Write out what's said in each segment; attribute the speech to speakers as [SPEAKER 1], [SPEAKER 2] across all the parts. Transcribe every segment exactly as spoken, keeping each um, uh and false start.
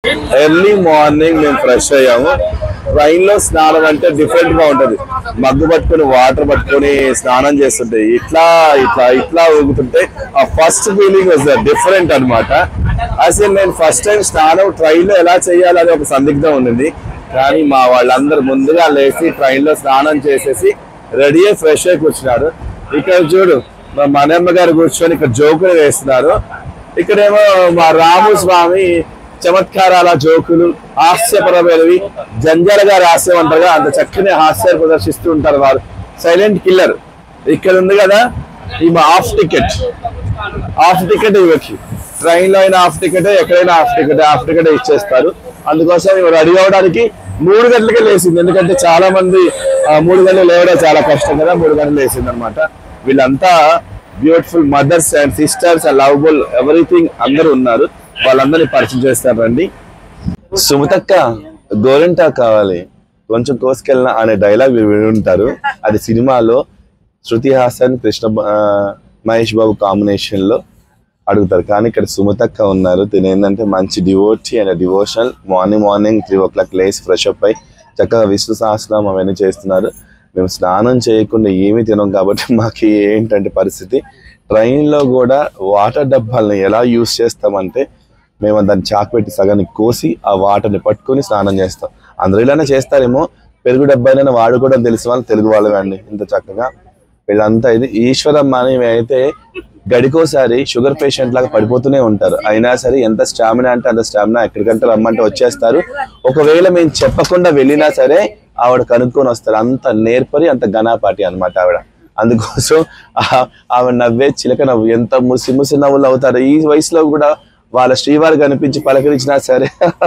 [SPEAKER 1] Early morning మేము fresh అయ్యాము. Train లో స్నానం అంటే డిఫరెంట్ గా ఉంటది. మగ్గు పట్టుకొని వాటర్ పట్టుకొని స్నానం చేస్తుంటే ఇట్లా ఇట్లా ఇట్లా ఊగుతుంటే ఆ ఫస్ట్ ఫీలింగ్ వాజ్ డిఫరెంట్ అనమాట. అసలు నేను ఫస్ట్ టైం స్నానం ట్రైన్ లో ఎలా చేయాలని ఒక సందిగ్ధం ఉండింది. కానీ మా వాళ్ళందరూ ముందుగా లేచి ట్రైన్ లో స్నానం చేసేసి రెడీ అయ్యి ఫ్రెష్ అయి కూర్చున్నారు. ఇక్కడ చూడు మా మనమ్మ గారు కూర్చొని ఇక్కడ జోకులు వేస్తున్నారు. ఇక్కడేమో మా రాము స్వామి చమత్కారాల జోకులు హాస్యపరమైనవి జంజాలుగా హాస్యం అంటారుగా అంత చక్కని హాస్యాలు ప్రదర్శిస్తూ ఉంటారు వారు. సైలెంట్ కిల్లర్ ఇక్కడ ఉంది కదా. ఈ హాఫ్ టికెట్ హాఫ్ టికెట్ ఇవ్వచ్చు. ట్రైన్ లో అయినా హాఫ్ టికెట్, ఎక్కడైనా హాఫ్ టికెట్ హాఫ్ టికెట్ ఇచ్చేస్తారు. అందుకోసం రెడీ అవ్వడానికి మూడు గంటలకే లేచింది. ఎందుకంటే చాలా మంది మూడు గంటలు లేవడం చాలా కష్టం కదా. మూడు గంటలు లేచింది అనమాట. వీళ్ళంతా beautiful mothers and sisters and lovable everything అందరూ ఉన్నారు. వాళ్ళందరినీ పరిచయం చేస్తారండి. సుమతక్క గోరింటా కావాలి కొంచెం కోసుకెళ్ళిన అనే డైలాగ్ మీరు విని ఉంటారు. అది సినిమాలో శృతి హాసన్ కృష్ణ మహేష్ బాబు కాంబినేషన్ లో అడుగుతారు. కానీ ఇక్కడ సుమతక్క ఉన్నారు. తినేందంటే మంచి devotee and devotional. Morning morning three o'clock లేసి ఫ్రెష్ అప్ అయి చక్కగా విష్ణు సహస్రనామం అవన్నీ చేస్తున్నారు. మేము స్నానం చేయకుండా ఏమీ తినాం కాబట్టి మాకు ఏంటంటే పరిస్థితి. ట్రైన్లో కూడా వాటర్ డబ్బాలను ఎలా యూస్ చేస్తామంటే మేము దాన్ని చాకు పెట్టి సగానికి కోసి ఆ వాటర్ని పట్టుకొని స్నానం చేస్తాం. అందరూ ఇలానే చేస్తారేమో. పెరుగు డబ్బాయినా వాడుకోవడం తెలిసిన వాళ్ళు తెలుగు వాళ్ళమే అండి. ఇంత చక్కగా వీళ్ళంతా ఇది ఈశ్వరమ్మ అని అయితే గడికోసారి షుగర్ పేషెంట్ లాగా పడిపోతూనే ఉంటారు. అయినా సరే ఎంత స్టామినా అంటే అంత స్టామినా. ఎక్కడికంటే రమ్మంటే వచ్చేస్తారు. ఒకవేళ మేము చెప్పకుండా వెళ్ళినా సరే ఆవిడ కనుక్కొని వస్తారు. అంత నేర్పరి అంత ఘనాపాటి అనమాట ఆవిడ. అందుకోసం ఆవిడ నవ్వే చిలక నవ్వు. ఎంత ముసి ముసి నవ్వులు అవుతారు. ఈ వయసులో కూడా వాళ్ళ శ్రీవారు కనిపించి పలకరించినా సరే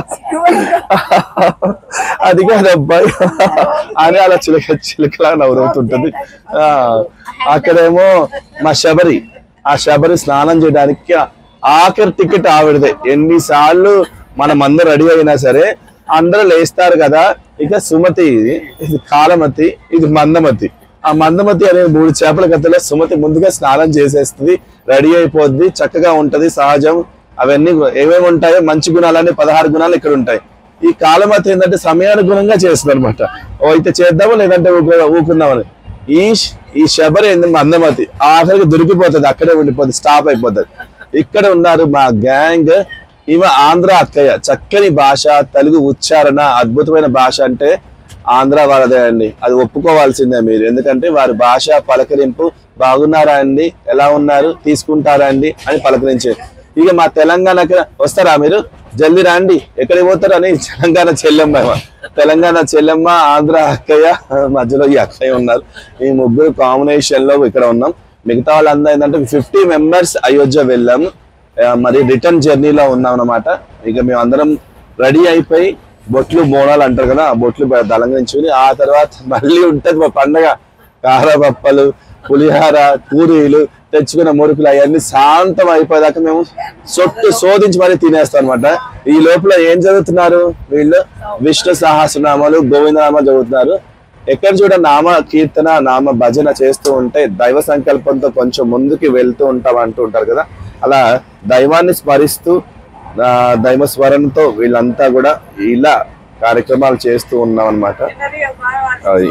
[SPEAKER 1] అది కాదు అబ్బాయి అని అలా చిలక చిలకలా నవ్వుతుంటది. ఆ అక్కడేమో మా శబరి ఆ శబరి స్నానం చేయడానికి ఆఖరి టికెట్ ఆవిడదే. ఎన్నిసార్లు మనం అందరూ రెడీ అయినా సరే అందరూ లేస్తారు కదా. ఇక సుమతి ఇది ఇది కాలమతి ఇది మందమతి. ఆ మందమతి అనే మూడు చేపల కథలో సుమతి ముందుగా స్నానం చేసేస్తుంది, రెడీ అయిపోద్ది, చక్కగా ఉంటది, సహజం. అవన్నీ ఏమేమి ఉంటాయో మంచి గుణాలన్నీ పదహారు గుణాలు ఇక్కడ ఉంటాయి. ఈ కాలమతి ఏంటంటే సమయానుగుణంగా చేస్తుంది అనమాట. ఓ అయితే చేద్దాము లేదంటే ఊకుందామని. ఈ ఈ శబరి ఏంది మందమతి ఆఖరికి దొరికిపోతుంది, అక్కడే ఉండిపోతుంది, స్టాప్ అయిపోతుంది. ఇక్కడ ఉన్నారు మా గ్యాంగ్. ఈమె ఆంధ్ర అక్కయ్య. చక్కని భాష, తెలుగు ఉచ్చారణ అద్భుతమైన భాష. అంటే ఆంధ్ర వాళ్ళదే అండి, అది ఒప్పుకోవాల్సిందే మీరు. ఎందుకంటే వారి భాష పలకరింపు బాగున్నారా అండి, ఎలా ఉన్నారు, తీసుకుంటారా అండి అని పలకరించే. ఇక మా తెలంగాణకి వస్తారా మీరు, జల్దీ రండి, ఎక్కడికి పోతారు అని తెలంగాణ చెల్లెమ్మ తెలంగాణ చెల్లెమ్మ ఆంధ్ర అక్కయ్య మధ్యలో ఈ అక్కయ్య ఉన్నారు. ఈ ముగ్గురు కాంబినేషన్ లో ఇక్కడ ఉన్నాం. మిగతా వాళ్ళందరూ ఏంటంటే ఫిఫ్టీ మెంబర్స్ అయోధ్య వెళ్ళాము. మరి రిటర్న్ జర్నీలో ఉన్నాం అన్నమాట. ఇక మేము అందరం రెడీ అయిపోయి బొట్లు బోనాలు అంటారు కదా, ఆ బొట్లు దలంగించుకుని ఆ తర్వాత మళ్ళీ ఉంటది మా పండగ. కారపప్పలు, పులిహార, పూరీలు, తెచ్చుకున్న మురుకులు అవన్నీ శాంతం అయిపోయేదాకా మేము సొట్టు శోధించి మరీ తినేస్తాం అనమాట. ఈ లోపల ఏం చదువుతున్నారు వీళ్ళు, విష్ణు సహస్రనామాలు గోవిందనామాలు చదువుతున్నారు. ఎక్కడ చూడ నామ కీర్తన నామ భజన చేస్తూ ఉంటే దైవ సంకల్పంతో కొంచెం ముందుకి వెళ్తూ ఉంటాం అంటూ ఉంటారు కదా. అలా దైవాన్ని స్మరిస్తూ దైవ స్మరణతో వీళ్ళంతా కూడా ఇలా కార్యక్రమాలు చేస్తూ ఉన్నాం అనమాట. అది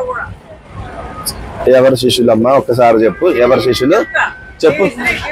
[SPEAKER 1] ఎవరి శిష్యులమ్మా ఒక్కసారి చెప్పు, ఎవరి శిష్యులు చెప్పు.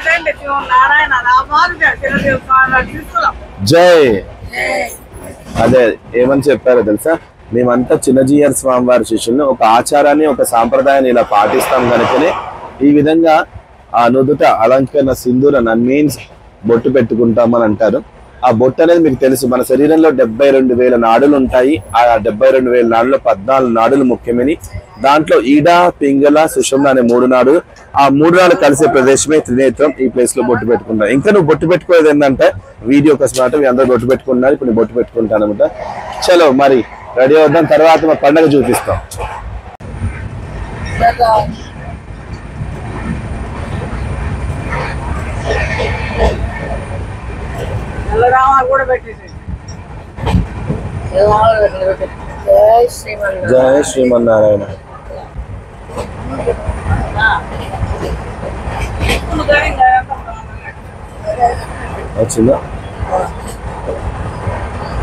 [SPEAKER 1] జై. అదే ఏమని చెప్పారో తెలుసా, మేమంతా చిన్నజీయర్ స్వామి వారి శిష్యులను. ఒక ఆచారాన్ని ఒక సాంప్రదాయాన్ని ఇలా పాటిస్తాం కనుకనే ఈ విధంగా ఆ నుదుట అలంకరణ సింధూరన్ మీన్స్ బొట్టు పెట్టుకుంటామని అంటారు. ఆ బొట్టు అనేది మీకు తెలుసు, మన శరీరంలో డెబ్బై రెండు వేల నాడులు ఉంటాయి. ఆ డెబ్బై రెండు వేల నాడులో పద్నాలుగు నాడులు ముఖ్యమని. దాంట్లో ఈడా, పింగళ, సుషుమ్న అనే మూడు నాడులు. ఆ మూడు నాడులు కలిసే ప్రదేశమే త్రినేత్రం. ఈ ప్లేస్ లో బొట్టు పెట్టుకుంటాం. ఇంకా నువ్వు బొట్టు పెట్టుకోలేదు ఏంటంటే వీడియో కోసం అంటే మీ అందరూ బొట్టు పెట్టుకున్నారు. ఇప్పుడు నేను బొట్టు పెట్టుకుంటాను అనమాట. చలో మరి రెడీ అవుదాం, తర్వాత మా పండుగ చూపిస్తాం. జై శ్రీమన్నారాయణ. వచ్చిందా?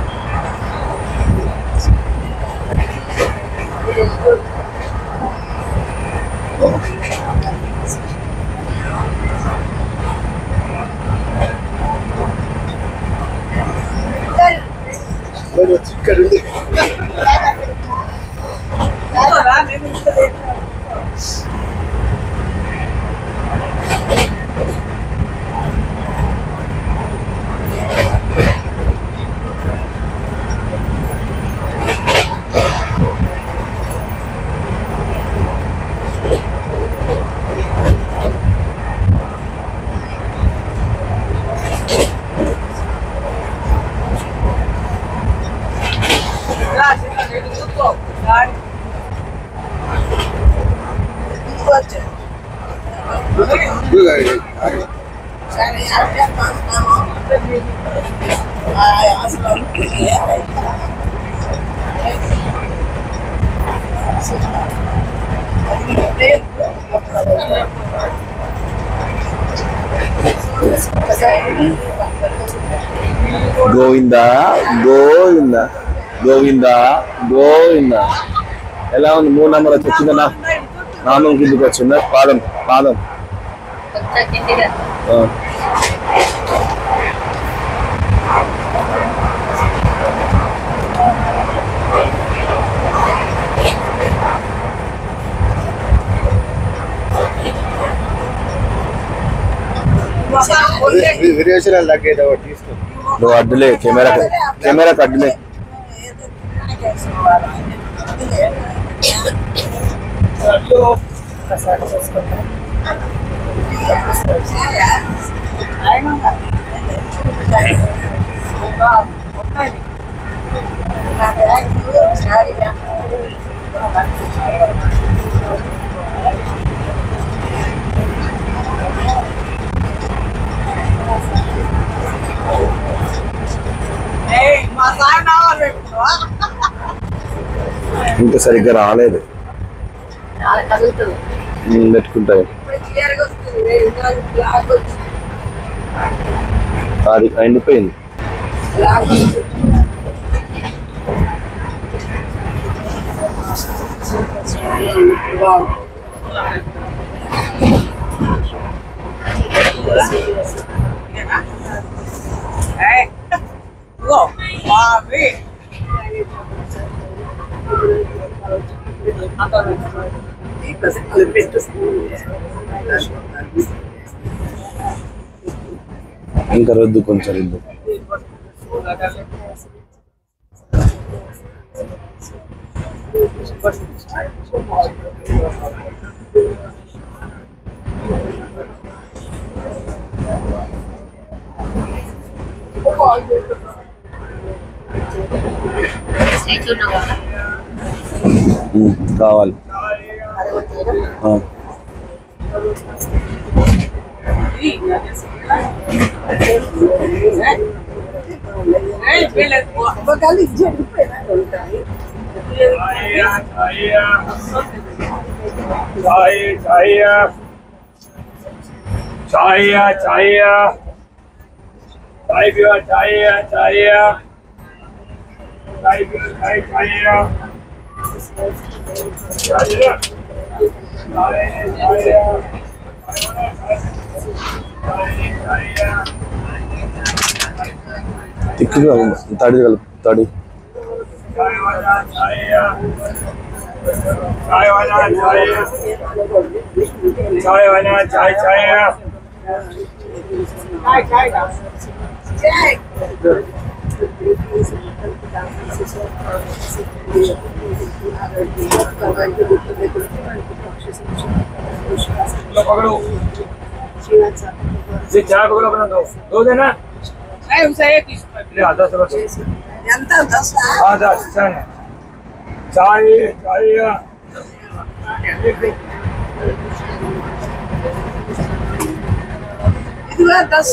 [SPEAKER 1] గోవిందా గోవిందా గోవిందా గోవిందా. ఎలా ఉంది? మూడు నెంబర్ వచ్చి వచ్చిందన్నా, నామం కిందకి వచ్చిందా? పాదం పాదం నువ్వు అడ్డులే, కెమెరా కెమెరా అడ్డులే. ఇంకా సరిగ్గా రాలేదు, పెట్టుకుంటాయి. అది ఎండిపోయింది. ఇంకా రద్దు, కొంచెం రద్దు. కావాలి
[SPEAKER 2] Chaya, chaya, chaya, chaya, chaya, chaya, chaya,
[SPEAKER 1] తిక్కుగా తడి కలుపు, తడి.
[SPEAKER 2] Chai wala chai, chai wala chai chai, chai chai da, chai. लो पकड़ो, ये चाय पकड़ो अपना दो, दो देना। नहीं उसे एक ही, ले आधा सब। जनता दस। आधा चाय, चाय चाय। इधर दस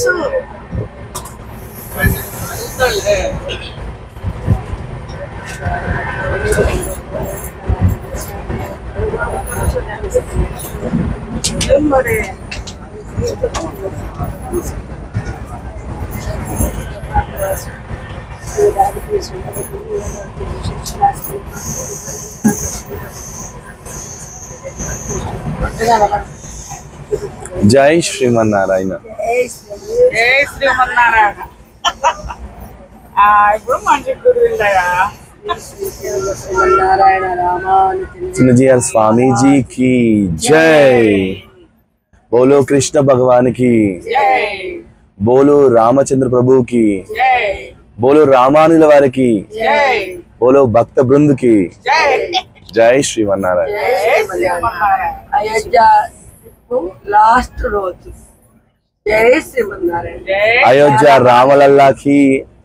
[SPEAKER 1] జై శ్రీమన్నారాయణ.
[SPEAKER 2] జై శ్రీమన్నారాయణ. ఇప్పుడు మంచి గురువుందయ్యా
[SPEAKER 3] नारायण रामान
[SPEAKER 1] चिन्नजीआर स्वामी जी की जय। बोलो कृष्ण भगवान की
[SPEAKER 2] जय
[SPEAKER 1] बोलो रामचंद्र प्रभु की
[SPEAKER 2] जय
[SPEAKER 1] बोलो रामानुज वार की
[SPEAKER 2] जय
[SPEAKER 1] बोलो भक्त वृंद की
[SPEAKER 2] जय
[SPEAKER 1] जय श्रीमन्नारायण।
[SPEAKER 3] अयोध्या लास्ट रोज जय श्रीमन्नारायण
[SPEAKER 1] अयोध्या रामलल्ला की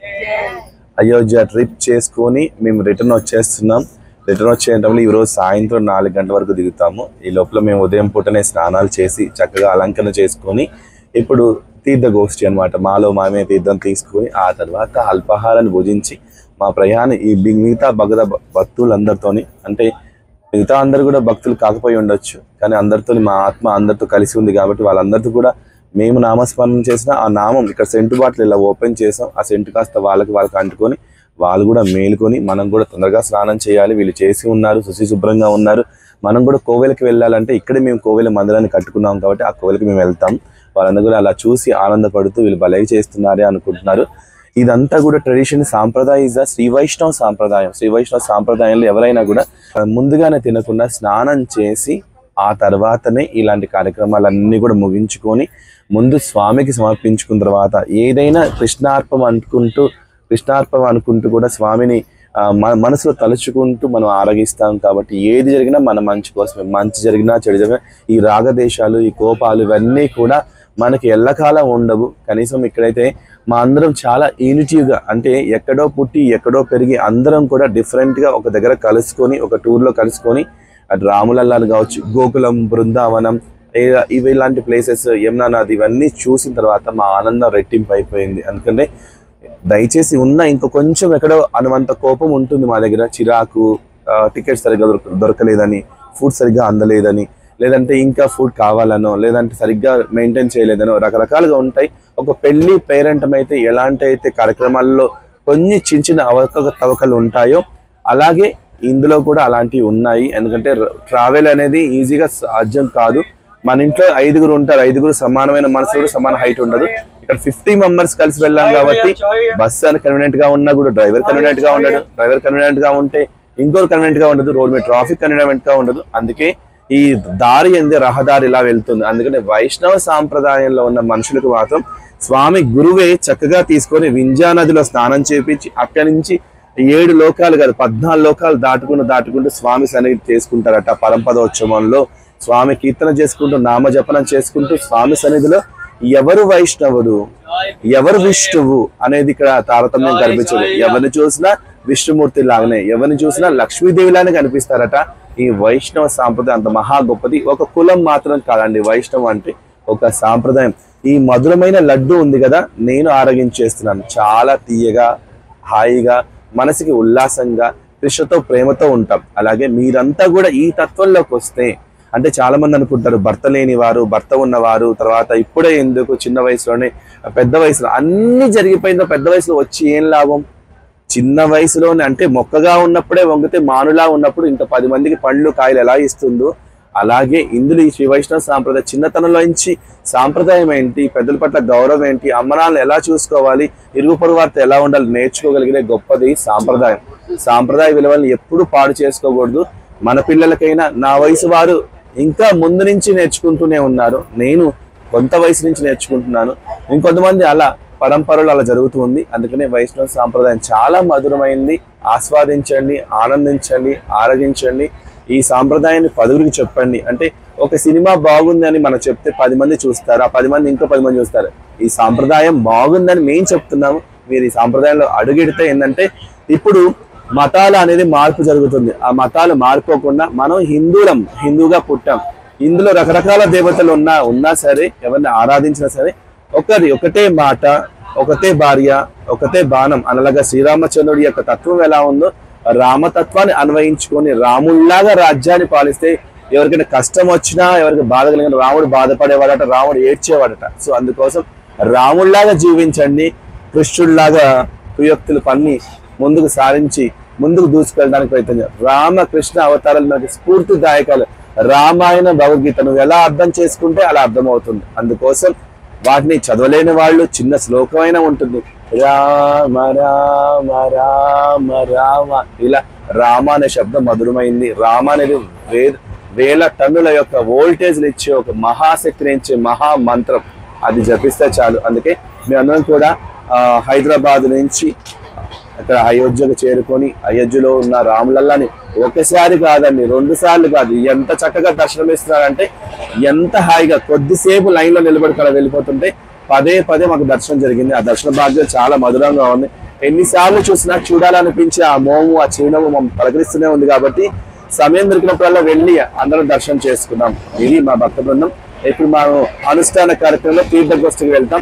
[SPEAKER 1] అయోధ్య ట్రిప్ చేసుకొని మేము రిటర్న్ వచ్చేస్తున్నాం। రిటర్న్ వచ్చేటప్పుడు ఈరోజు సాయంత్రం నాలుగు గంటల వరకు దిగుతాము। ఈ లోపల మేము ఉదయం పూటనే స్నానాలు చేసి చక్కగా అలంకరణ చేసుకొని ఇప్పుడు తీర్థగోష్ఠి అనమాట మాలో మామే తీర్థం తీసుకొని ఆ తర్వాత అల్పాహారాన్ని భుజించి మా ప్రయాణం ఈ మిగతా భగత భక్తులందరితోని అంటే మిగతా అందరు కూడా భక్తులు కాకపోయి ఉండొచ్చు కానీ అందరితో మా ఆత్మ అందరితో కలిసి ఉంది కాబట్టి వాళ్ళందరితో కూడా మేము నామస్మరణ చేసిన ఆ నామం ఇక్కడ సెంటు బాటిల్ ఇలా ఓపెన్ చేసాం। ఆ సెంటు కాస్త వాళ్ళకి వాళ్ళకి అంటుకొని వాళ్ళు కూడా మేలుకొని మనం కూడా తొందరగా స్నానం చేయాలి। వీళ్ళు చేసి ఉన్నారు శుచి శుభ్రంగా ఉన్నారు। మనం కూడా కోవెలకి వెళ్ళాలంటే ఇక్కడే మేము కోవెల మందిరాన్ని కట్టుకున్నాం కాబట్టి ఆ కోవెలకి మేము వెళ్తాం। వాళ్ళందరూ కూడా అలా చూసి ఆనందపడుతూ వీళ్ళు భలే చేస్తున్నారే అనుకుంటున్నారు। ఇదంతా కూడా ట్రెడిషన్ సాంప్రదాయ ఇస్ శ్రీ వైష్ణవ సాంప్రదాయం। శ్రీ వైష్ణవ సాంప్రదాయంలో ఎవరైనా కూడా ముందుగానే తినకుండా స్నానం చేసి ఆ తర్వాతనే ఇలాంటి కార్యక్రమాలన్నీ కూడా ముగించుకొని ముందు స్వామికి సమర్పించుకున్న తర్వాత ఏదైనా కృష్ణార్పం అనుకుంటూ కృష్ణార్పం అనుకుంటూ కూడా స్వామిని మనసులో తలుచుకుంటూ మనం ఆరగిస్తాం కాబట్టి ఏది జరిగినా మన మంచి కోసమే। మంచి జరిగినా చెడు జరిగినా ఈ రాగదేశాలు ఈ కోపాలు ఇవన్నీ కూడా మనకి ఎల్లకాలం ఉండవు। కనీసం ఇక్కడైతే మా అందరం చాలా యూనిటీగా అంటే ఎక్కడో పుట్టి ఎక్కడో పెరిగి అందరం కూడా డిఫరెంట్గా ఒక దగ్గర కలుసుకొని ఒక టూర్లో కలుసుకొని అటు రాములల్లాలు కావచ్చు గోకులం బృందావనం ఇవి ఇలాంటి ప్లేసెస్ యమునా నది ఇవన్నీ చూసిన తర్వాత మా ఆనందం రెట్టింపు అయిపోయింది। ఎందుకంటే దయచేసి ఉన్న ఇంకో కొంచెం ఎక్కడో అనువంత కోపం ఉంటుంది మా దగ్గర చిరాకు టికెట్ సరిగ్గా దొరక దొరకలేదని ఫుడ్ సరిగ్గా అందలేదని లేదంటే ఇంకా ఫుడ్ కావాలనో లేదంటే సరిగ్గా మెయింటైన్ చేయలేదనో రకరకాలుగా ఉంటాయి। ఒక పెళ్లి పేరెంటం అయితే ఎలాంటి అయితే కార్యక్రమాల్లో కొన్ని చిన్న చిన్న అవక తవకలు ఉంటాయో అలాగే ఇందులో కూడా అలాంటివి ఉన్నాయి। ఎందుకంటే ట్రావెల్ అనేది ఈజీగా సాధ్యం కాదు। మన ఇంట్లో ఐదుగురు ఉంటారు ఐదుగురు సమానమైన మనసులు సమాన హైట్ ఉండదు। ఇక్కడ ఫిఫ్టీ మెంబర్స్ కలిసి వెళ్ళాం కాబట్టి బస్సు అని కన్వీనియంట్ గా ఉన్నా కూడా డ్రైవర్ కన్వీనియంట్ గా ఉండడు డ్రైవర్ కన్వీనియంట్ గా ఉంటే ఇంకోరు కన్వీనియంట్ గా ఉండదు రోడ్ మీద ట్రాఫిక్ కన్వీనియంట్ గా ఉండదు। అందుకే ఈ దారి ఎందే రహదారి ఇలా వెళ్తుంది। అందుకని వైష్ణవ సాంప్రదాయంలో ఉన్న మనుషులకు మాత్రం స్వామి గురువే చక్కగా తీసుకొని వింధ్యా నదిలో స్నానం చేపించి అక్కడి నుంచి ఏడు లోకాలు కాదు పద్నాలుగు లోకాలు దాటుకుంటూ దాటుకుంటూ స్వామి సన్నిధి చేసుకుంటారట। పరంపదోత్సవంలో స్వామి కీర్తన చేసుకుంటూ నామజపనం చేసుకుంటూ స్వామి సన్నిధిలో ఎవరు వైష్ణవుడు ఎవరు విష్ణువు అనేది ఇక్కడ తారతమ్యం కనిపించదు। ఎవరిని చూసినా విష్ణుమూర్తి లాగానే ఎవరిని చూసినా లక్ష్మీదేవి లాగానే కనిపిస్తారట। ఈ వైష్ణవ సాంప్రదాయం అంత మహా గొప్పది। ఒక కులం మాత్రం కాదండి వైష్ణవం అంటే ఒక సాంప్రదాయం। ఈ మధురమైన లడ్డు ఉంది కదా నేను ఆరగించేస్తున్నాను చాలా తీయగా హాయిగా మనసుకి ఉల్లాసంగా కృష్ణతో ప్రేమతో ఉంటాం। అలాగే మీరంతా కూడా ఈ తత్వంలోకి వస్తే అంటే చాలా మంది అనుకుంటారు భర్త లేని వారు భర్త ఉన్నవారు తర్వాత ఇప్పుడే ఎందుకు చిన్న వయసులోనే పెద్ద వయసులో అన్ని జరిగిపోయిందో పెద్ద వయసులో వచ్చి ఏం లాభం చిన్న వయసులోనే అంటే మొక్కగా ఉన్నప్పుడే వంగితే మానులా ఉన్నప్పుడు ఇంకా పది మందికి పండ్లు కాయలు ఎలా ఇస్తుందో అలాగే ఇందులో ఈ శ్రీ వైష్ణవ సాంప్రదాయం చిన్నతనంలో నుంచి సాంప్రదాయం ఏంటి పెద్దల పట్ల గౌరవం ఏంటి అమ్మనాలను ఎలా చూసుకోవాలి ఇరుగు పొరుగు వారితో ఎలా ఉండాలి నేర్చుకోగలిగే గొప్పది సాంప్రదాయం। సాంప్రదాయ విలువలను ఎప్పుడు పాడు చేసుకోకూడదు। మన పిల్లలకైనా నా వయసు వారు ఇంకా ముందు నుంచి నేర్చుకుంటూనే ఉన్నారు నేను కొంత వయసు నుంచి నేర్చుకుంటున్నాను ఇంకొంతమంది అలా పరంపరలు అలా జరుగుతుంది। అందుకనే వైష్ణవ సాంప్రదాయం చాలా మధురమైంది। ఆస్వాదించండి ఆనందించండి ఆరగించండి ఈ సాంప్రదాయాన్ని పదుగురికి చెప్పండి। అంటే ఒక సినిమా బాగుంది అని మనం చెప్తే పది మంది చూస్తారు ఆ పది మంది ఇంకో పది మంది చూస్తారు। ఈ సాంప్రదాయం బాగుందని మేము చెప్తున్నాము మీరు ఈ సాంప్రదాయంలో అడుగెడితే ఏంటంటే ఇప్పుడు మతాల అనేది మార్పు జరుగుతుంది। ఆ మతాలు మారిపోకుండా మనం హిందువులం హిందూగా పుట్టాం ఇందులో రకరకాల దేవతలు ఉన్నా ఉన్నా సరే ఎవరిని ఆరాధించినా సరే ఒకరి ఒకటే మాట ఒకటే భార్య ఒకటే బాణం అనలాగా శ్రీరామచంద్రుడి యొక్క తత్వం ఎలా ఉందో రామతత్వాన్ని అన్వయించుకొని రాముళ్లాగా రాజ్యాన్ని పాలిస్తే ఎవరికైనా కష్టం వచ్చినా ఎవరికి బాధ కలిగిన రాముడు బాధపడేవాడట రాముడు ఏడ్చేవాడట। సో అందుకోసం రాముళ్లాగా జీవించండి కృష్ణుడిలాగా కుయోక్తులు పన్ని ముందుకు సారించి ముందుకు దూసుకెళ్ళడానికి ప్రయత్నం రామకృష్ణ అవతారాలు మనకి స్ఫూర్తిదాయకాలు రామాయణ భగవద్గీత నువ్వు ఎలా అర్థం చేసుకుంటే అలా అర్థమవుతుంది। అందుకోసం వాటిని చదవలేని వాళ్ళు చిన్న శ్లోకమైనా ఉంటుంది రామ రామ రామ రామ. ఇలా రామ అనే శబ్దం మధురమైంది. రామ అనేది వేద వేల టన్నుల యొక్క వోల్టేజ్ ఇచ్చే ఒక మహాశక్తిని ఇచ్చే మహా మంత్రం. అది జపిస్తే చాలు. అందుకే మేమందరం కూడా హైదరాబాద్ నుంచి అక్కడ అయోధ్యకు చేరుకొని అయోధ్యలో ఉన్న రాములల్లాని ఒకసారి కాదండి, రెండు సార్లు కాదు, ఎంత చక్కగా దర్శనం ఇస్తున్నారంటే ఎంత హాయిగా. కొద్దిసేపు లైన్ లో నిలబడి ఇక్కడ వెళ్ళిపోతుంటే పదే పదే మాకు దర్శనం జరిగింది. ఆ దర్శన భాగ్యం చాలా మధురంగా ఉంది. ఎన్నిసార్లు చూసినా చూడాలనిపించి ఆ మోము ఆ చిరునవ్వు మమ్మల్ని పలకరిస్తూనే ఉంది. కాబట్టి సమయం దొరికినప్పుడల్లా వెళ్ళి అందరం దర్శనం చేసుకున్నాం. ఇది మా భక్త బృందం. ఇప్పుడు మనం అనుష్ఠాన కార్యక్రమంలో తీర్థగోష్ఠికి వెళ్తాం.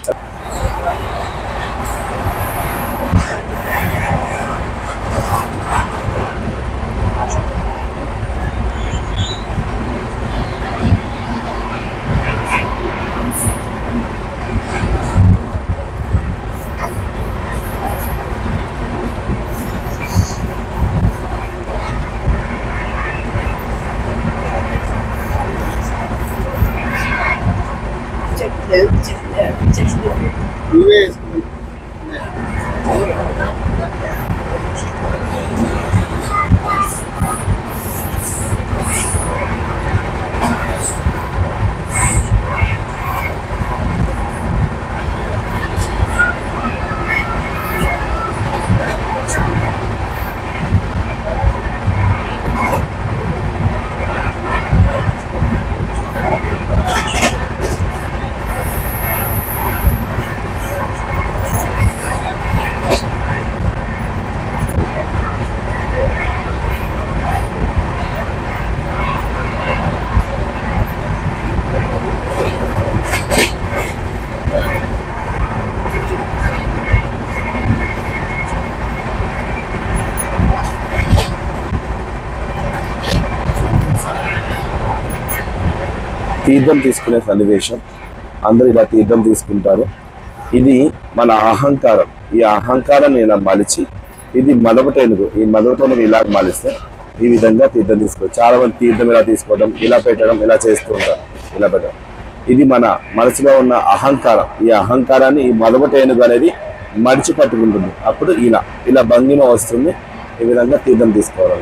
[SPEAKER 1] తీర్థం తీసుకునే సన్నివేశం. అందరూ ఇలా తీర్థం తీసుకుంటారు. ఇది మన అహంకారం. ఈ అహంకారాన్ని ఇలా మలిచి, ఇది మదపటేనుగు. ఈ మదపటేనుగు ఇలా మలిస్తే ఈ విధంగా తీర్థం తీసుకోవచ్చు. చాలా మంది తీర్థం ఇలా తీసుకోవడం, ఇలా పెట్టడం, ఇలా చేస్తూ ఉంటారు. ఇలా పెట్టడం ఇది మన మనసులో ఉన్న అహంకారం. ఈ అహంకారాన్ని ఈ మదపటేనుగు అనేది మడిచి పట్టుకుంటుంది. అప్పుడు ఇలా ఇలా భంగిమ వస్తుంది. ఈ విధంగా తీర్థం తీసుకోవాలి.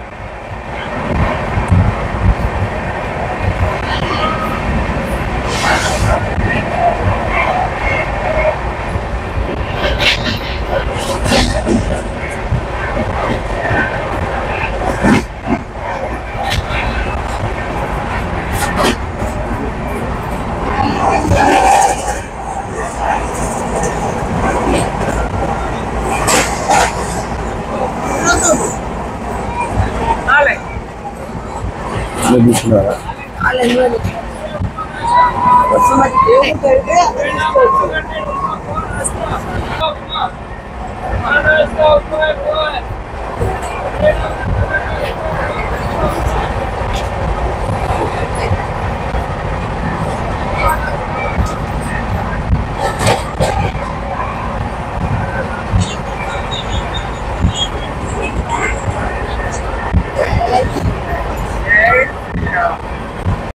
[SPEAKER 1] తీసుకున్నారా?
[SPEAKER 2] Let's go,